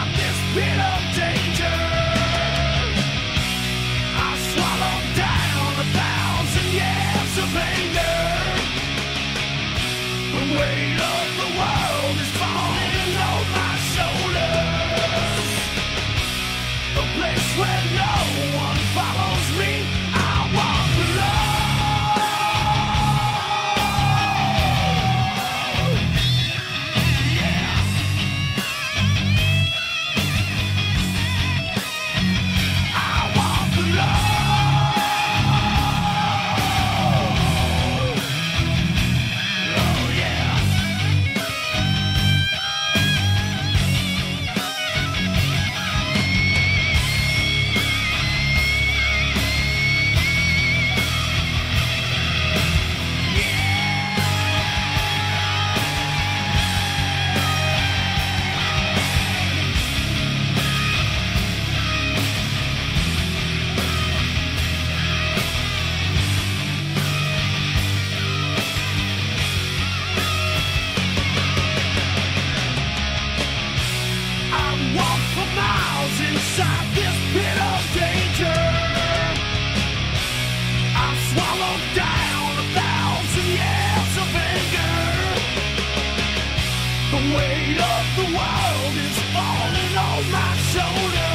inside this pit of danger. I swallowed down 1,000 years of anger. The weight of the world is falling on my shoulders. A place where no one follows me. I walk alone. Inside this pit of danger, I swallowed down 1,000 years of anger. The weight of the world is falling on my shoulders.